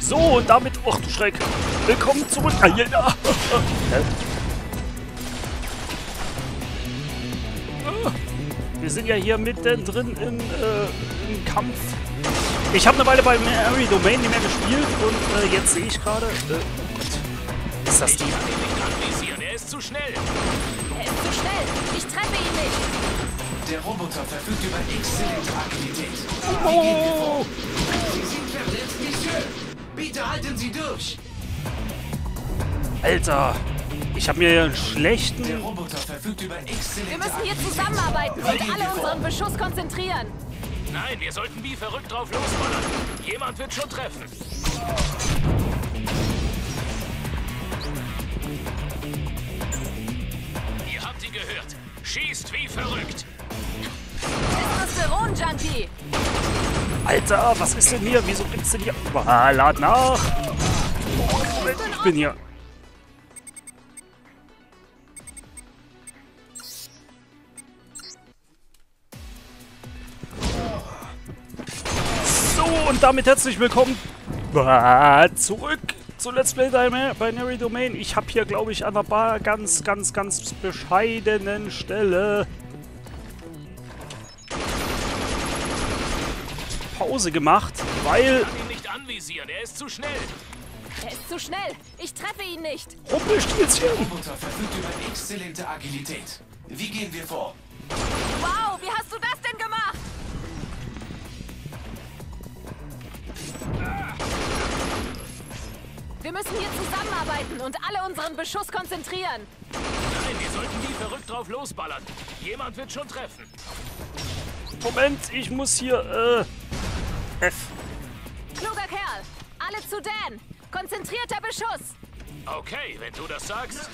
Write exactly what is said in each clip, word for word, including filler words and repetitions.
So, und damit, ach du Schreck, willkommen zurück. Ah, ja. Wir sind ja hier mittendrin im, äh, im Kampf. Ich habe eine Weile bei Mary Domain nicht mehr gespielt und äh, jetzt sehe ich gerade. Äh, oh Gott. Ist das die? Er ist zu schnell. Er ist zu schnell. Ich treffe ihn nicht. Der Roboter verfügt über exzellente Agilität. Oh! Sie sind verletzt, Monsieur. Bitte halten Sie durch. Alter, ich habe mir ja einen schlechten... Der Roboter verfügt über exzellente Wir müssen hier Agilität. zusammenarbeiten Wie und gehen wir alle vor? unseren Beschuss konzentrieren. Nein, wir sollten wie verrückt drauf losballern. Jemand wird schon treffen. Ihr habt ihn gehört. Schießt wie verrückt. Testosteron-Junkie. Alter, was ist denn hier? Wieso gibt's denn hier... Ah, lad nach! Moment, ich bin hier. So, und damit herzlich willkommen ah, zurück zu Let's Play Binary Domain. Ich habe hier, glaube ich, an einer Bar ganz, ganz, ganz bescheidenen Stelle Pause gemacht, weil... Kann ihn nicht anvisieren, er ist zu schnell. Er ist zu schnell. Ich treffe ihn nicht. Rumpelstilzchen! Der Roboter verfügt über exzellente Agilität. Wie gehen wir vor? Wow, wie hast du das denn gemacht? Wir müssen hier zusammenarbeiten und alle unseren Beschuss konzentrieren. Nein, wir sollten wie verrückt drauf losballern. Jemand wird schon treffen. Moment, ich muss hier, äh... F. Kluger Kerl. Alle zu Dan. Konzentrierter Beschuss. Okay, wenn du das sagst.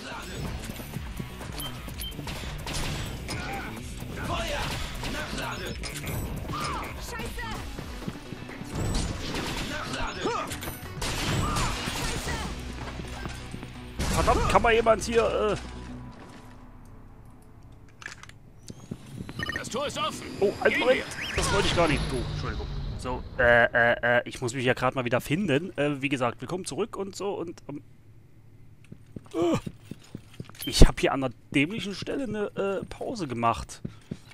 Feuer! Nachlade! Scheiße. Nachlade! Verdammt, kann mal jemand hier, äh... Das Tor ist offen. Oh, halt, Gehen Moment. wir. Das wollte ich gar nicht. Oh, Entschuldigung. So, äh, äh, äh, ich muss mich ja gerade mal wieder finden. Äh, wie gesagt, willkommen zurück und so und, ähm... Uh, ich habe hier an einer dämlichen Stelle eine, äh, Pause gemacht.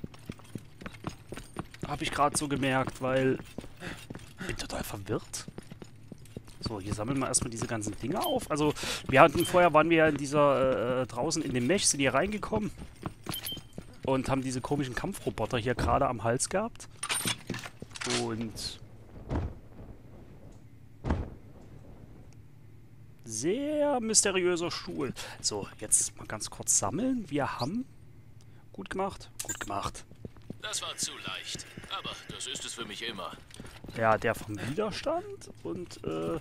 Habe ich gerade so gemerkt, weil... Ich bin total verwirrt. So, hier sammeln wir erstmal diese ganzen Dinge auf. Also, wir hatten vorher, waren wir ja in dieser, äh, draußen in dem Mech, sind hier reingekommen. Und haben diese komischen Kampfroboter hier gerade am Hals gehabt. Und... Sehr mysteriöser Stuhl. So, jetzt mal ganz kurz sammeln. Wir haben... Gut gemacht. Gut gemacht. Das war zu leicht. Aber das ist es für mich immer. Ja, der vom Widerstand und, äh...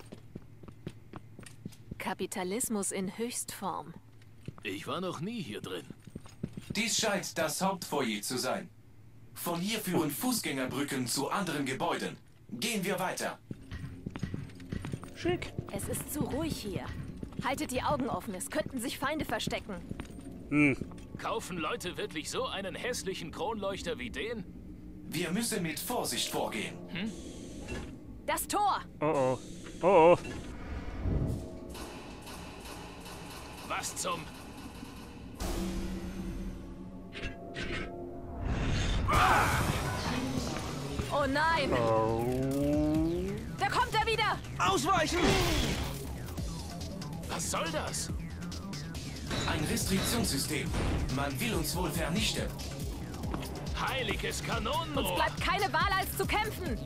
Kapitalismus in Höchstform. Ich war noch nie hier drin. Dies scheint das Hauptfoyer zu sein. Von hier führen Fußgängerbrücken zu anderen Gebäuden. Gehen wir weiter. Schick. Es ist zu ruhig hier. Haltet die Augen offen, es könnten sich Feinde verstecken. Hm. Kaufen Leute wirklich so einen hässlichen Kronleuchter wie den? Wir müssen mit Vorsicht vorgehen. Das Tor! Oh oh. Oh oh. Was zum... Oh nein! Oh. Da kommt er wieder! Ausweichen! Was soll das? Ein Restriktionssystem. Man will uns wohl vernichten. Heiliges Uns Kanonenrohr! bleibt keine Wahl, als zu kämpfen.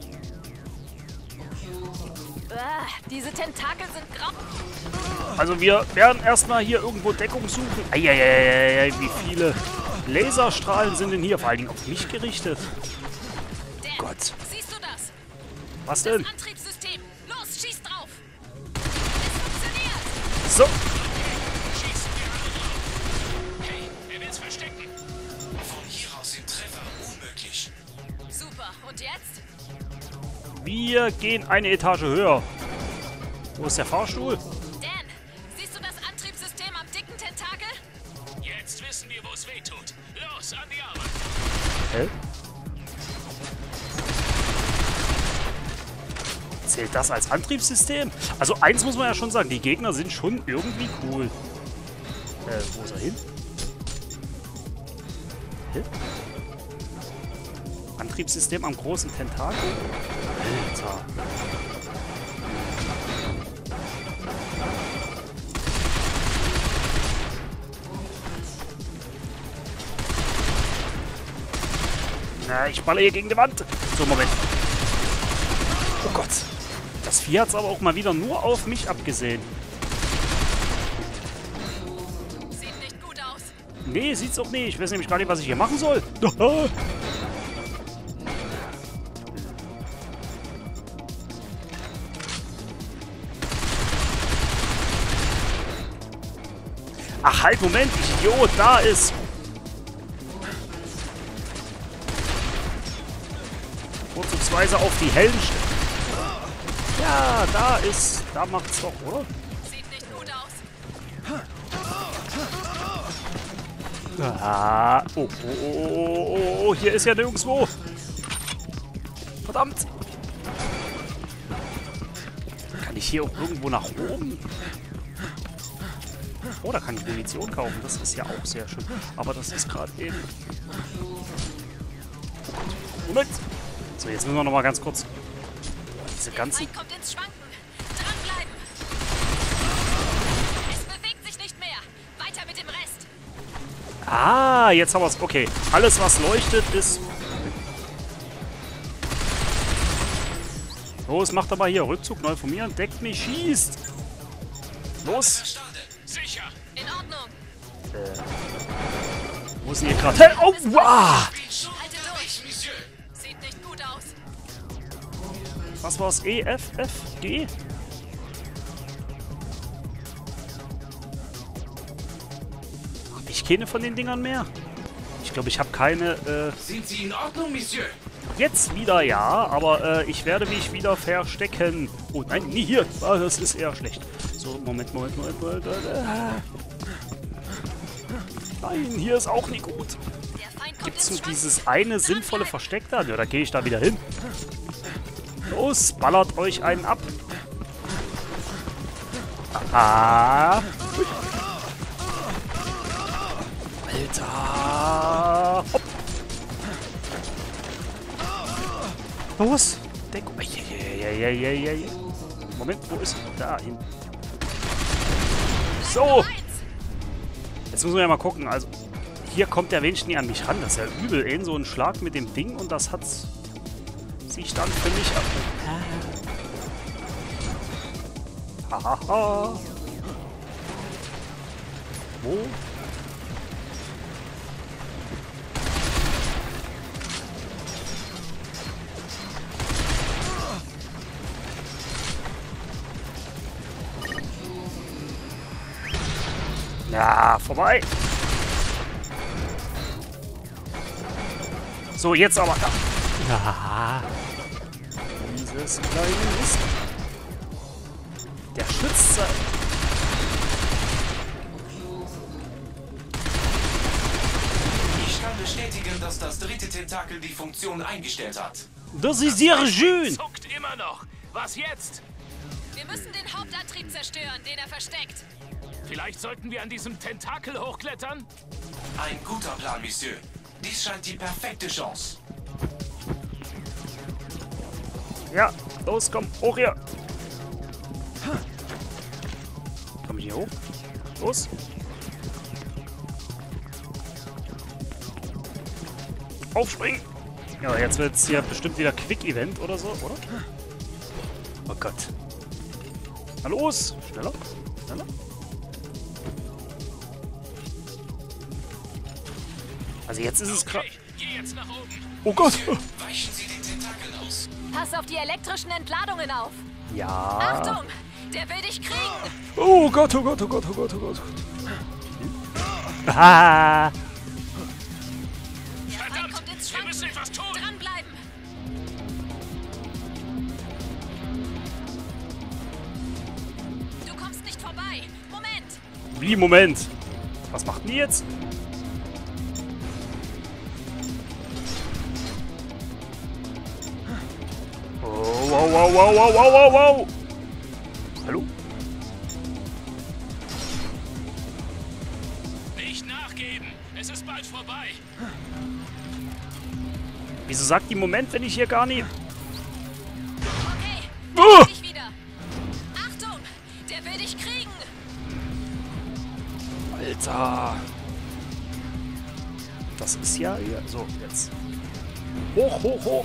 Ah, diese Tentakel sind grau. Also wir werden erstmal hier irgendwo Deckung suchen. Eieieiei, wie viele Laserstrahlen sind denn hier? Vor allen Dingen auf mich gerichtet. Dan, Gott. siehst du das? Was Das denn? Antriebssystem. Los, schieß drauf. Es funktioniert. So. Schießen wir alle drauf! Hey, er will's verstecken! Von hier aus sind Treffer unmöglich. Super. Und jetzt? Wir gehen eine Etage höher. Wo ist der Fahrstuhl? Dan, siehst du das Antriebssystem am dicken Tentakel? Jetzt wissen wir, wo es weh tut. Los, an die Arbeit! Hä? Zählt das als Antriebssystem? Also eins muss man ja schon sagen, die Gegner sind schon irgendwie cool. Äh, wo ist er hin? Hä? Antriebssystem am großen Tentakel? Alter. Na, ich balle hier gegen die Wand. So, Moment. Oh Gott. Das Vieh hat's aber auch mal wieder nur auf mich abgesehen. Sieht nicht gut aus. Nee, sieht's auch nicht. Ich weiß nämlich gar nicht, was ich hier machen soll. Ach, halt, Moment, ich Idiot, da ist... Vorzugsweise auf die hellen Stellen. Ja, da ist... Da macht's doch, oder? Sieht nicht gut aus. Ah, oh, oh, oh, oh, oh, oh, hier ist ja nirgendwo. Verdammt. Kann ich hier auch irgendwo nach oben? Oh, da kann ich Munition kaufen. Das ist ja auch sehr schön. Aber das ist gerade eben... Moment. So, jetzt müssen wir noch mal ganz kurz... Diese ganzen... Feind kommt ins Schwanken. Dranbleiben. Es bewegt sich nicht mehr. Weiter mit dem Rest. Ah, jetzt haben wir es. Okay. Alles, was leuchtet, ist... Los, macht aber hier Rückzug neu formieren. Deckt mich, schießt. Los. Verstanden. Sicher. In Ordnung. Äh. Wo ist denn hier gerade? Hey, oh, wow. Halte durch. Monsieur. Sieht nicht gut aus. Was war's? E, F, F, G? Hab ich keine von den Dingern mehr? Ich glaube, ich habe keine, äh... Sind Sie in Ordnung, Monsieur? Jetzt wieder ja, aber äh, ich werde mich wieder verstecken. Oh nein, nie hier. Ah, das ist eher schlecht. So, Moment, Moment, Moment, Moment. Äh. Nein, hier ist auch nicht gut. Der Feind kommt Gibt's ins so Schwanken. dieses eine sinnvolle Versteck da? Ja, da gehe ich da wieder hin. Los, ballert euch einen ab. Ah. Alter. Hopp. Los. Deckung. Moment, wo ist da hin? So. Jetzt müssen wir ja mal gucken. Also, hier kommt der Mensch nie an mich ran. Das ist ja übel. Eben so ein Schlag mit dem Ding und das hat's sich dann für mich ab. Hahaha. Wo? Ja, vorbei. So, jetzt aber da. Ja. Dieses kleine Mist. Der schützt sein. Ich kann bestätigen, dass das dritte Tentakel die Funktion eingestellt hat. Das ist sehr schön. Zuckt immer noch. Was jetzt? Wir müssen den Hauptantrieb zerstören, den er versteckt. Vielleicht sollten wir an diesem Tentakel hochklettern? Ein guter Plan, Monsieur. Dies scheint die perfekte Chance. Ja, los, komm, hoch hier. Komm ich hier hoch? Los. Aufspringen. Ja, jetzt wird es hier bestimmt wieder Quick-Event oder so, oder? Oh Gott. Na los. Schneller. Schneller. Also jetzt ist es gerade... Okay, geh jetzt nach oben. Oh Gott. Weichen Sie den Tentakeln aus. Pass auf die elektrischen Entladungen auf. Ja. Achtung, der will dich kriegen. Oh Gott, oh Gott, oh Gott, oh Gott, oh Gott. Ah. Der Feind Verdammt, kommt ins wir müssen Schwanken. etwas tun. Dranbleiben. Du kommst nicht vorbei. Moment. Wie, Moment. Was macht die jetzt? Oh, wow, wow, wow, wow, wow, wow, wow, wow. Hallo? Nicht nachgeben. Es ist bald vorbei. Wieso sagt die Moment, wenn ich hier gar nicht... Okay, Uh! dich wieder. Achtung, der will dich kriegen. Alter. Das ist ja hier... So, jetzt. Hoch, hoch, hoch.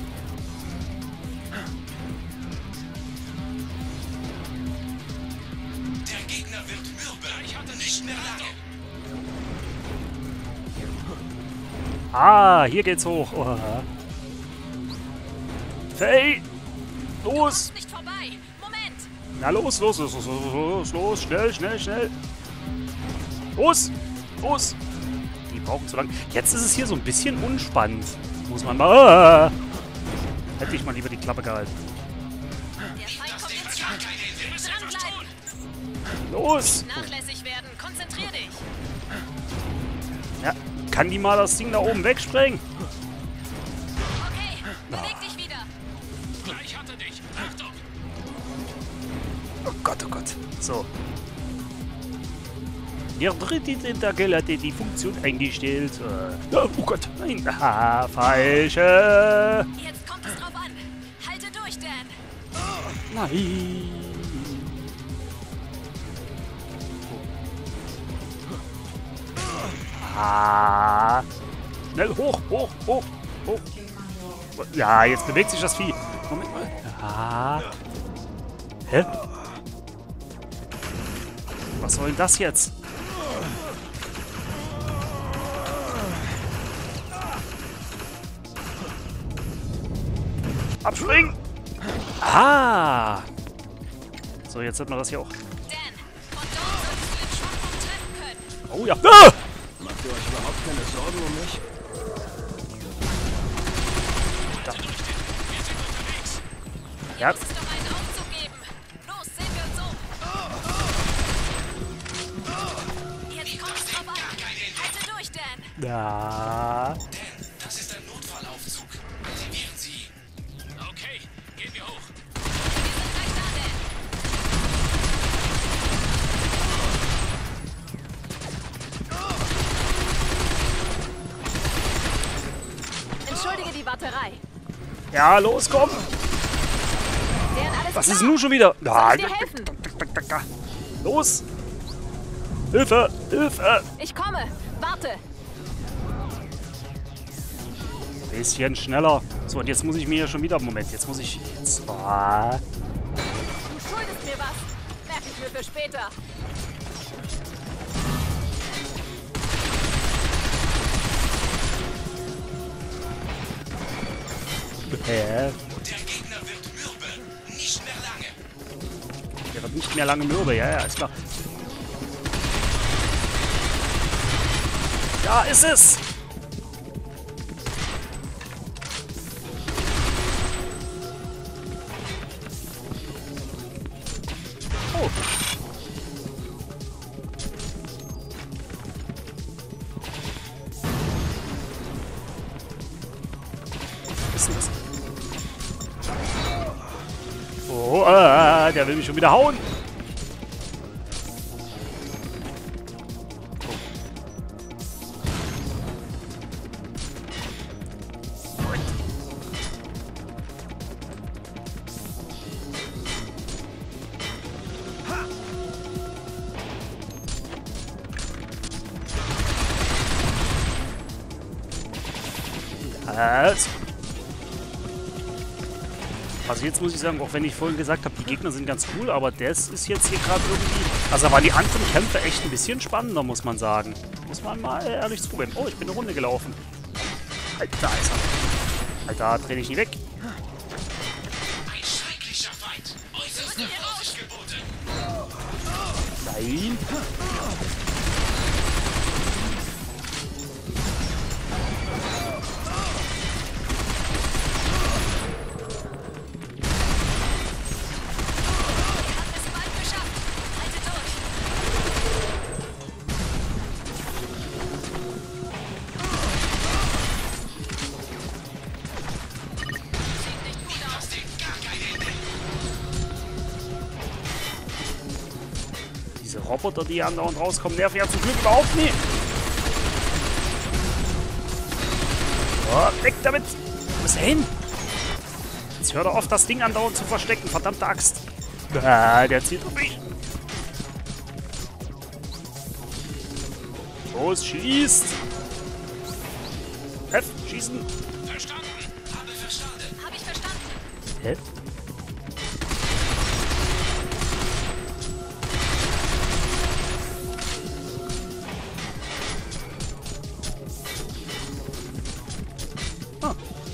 Der Gegner wird mürbe. Ich hatte nicht mehr lange. Ah, hier geht's hoch. Oh. Faye! Los! Nicht vorbei. Moment. Na los, los, los, los, los, los, los, schnell, schnell, schnell. Los! Los! Die brauchen zu lang. Jetzt ist es hier so ein bisschen unspannend. Muss man mal... Ah. Hätte ich mal lieber die Klappe gehalten. Der Feind kommt ins Schwank. Dranbleiben. Los! Nachlässig werden. Konzentrier dich. Ja, kann die mal das Ding da oben wegsprengen? Okay, beweg dich wieder. Gleich hat er dich. Achtung. Oh Gott, oh Gott. So. Der dritte Tentakel hat die Funktion eingestellt. Äh, oh Gott, nein. Ah, falsche. Jetzt kommt es drauf an. Halte durch, Dan. Nein. Ah. Schnell hoch, hoch, hoch, hoch. Ja, jetzt bewegt sich das Vieh. Moment mal. Ah. Hä? Was soll denn das jetzt? Abspringen! Ah! So, jetzt hat man das hier auch. Dan, von dort solltest du den Schwachpunkt treffen können. Oh ja. Ah! Macht ihr euch überhaupt keine Sorgen um mich? Da. Wir sind unterwegs. Ja. Es ist doch einen Aufzug geben. Los, sehen wir uns um. Jetzt kommt es drauf an. Halte durch, Dan. Da. Das ist ein Notfallaufzug. Aktivieren Sie. Okay, gehen wir hoch. Wir sind gleich da, Dan. Entschuldige die Warterei. Ja, los, komm! Dan, alles Was klar? ist nun schon wieder? Ah, Soll ich dir helfen? da, da, da. Los! Hilfe! Hilfe! Ich komme. Warte. Bisschen schneller. So, und jetzt muss ich mir ja schon wieder... Moment, jetzt muss ich... Jetzt, ah. Du schuldest mir was. Merke ich mir für später. Hä? Der Gegner wird mürbe. Nicht mehr lange. Der wird nicht mehr lange mürbe. Ja, ja, ist klar. Da ist es! Oh. Was ist denn das? Oh, ah, der will mich schon wieder hauen. Jetzt. Also jetzt muss ich sagen, auch wenn ich vorhin gesagt habe, die Gegner sind ganz cool, aber das ist jetzt hier gerade irgendwie... Also da waren die anderen Kämpfe echt ein bisschen spannender, muss man sagen. Muss man mal ehrlich zugeben. Oh, ich bin eine Runde gelaufen. Alter, da ist er. Alter, dreh dich nicht weg. Ein schrecklicher Feind. Äußerste Vorsicht geboten. Nein. Es bald geschafft. Halte durch. Sieht nicht gut aus. Das Ding gar kein Ende. Diese Roboter, die andauernd rauskommen, nerven ja zum Glück überhaupt nie. Oh, weg damit! Wo ist er hin? Jetzt hört er auf, das Ding andauernd zu verstecken. Verdammte Axt. Ah, der zieht auf mich. Los, schießt! F, schießen! Verstanden. Habe verstanden. Habe ich verstanden. Hä? Ah.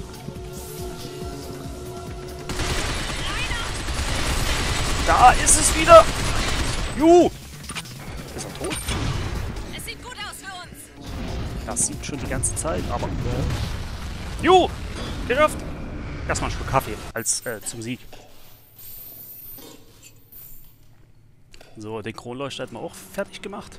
Da ist es wieder! Juhu! Ist er tot? Es sieht gut aus für uns. Das sieht schon die ganze Zeit, aber... Juhu! Geschafft! Erstmal ein Stück Kaffee als äh, zum Sieg. So, den Kronleuchter hat man auch fertig gemacht.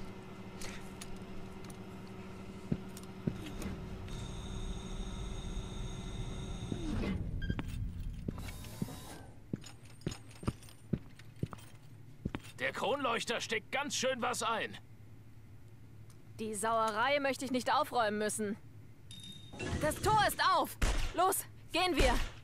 Der Kronleuchter steckt ganz schön was ein. Die Sauerei möchte ich nicht aufräumen müssen. Das Tor ist auf. Los, gehen wir.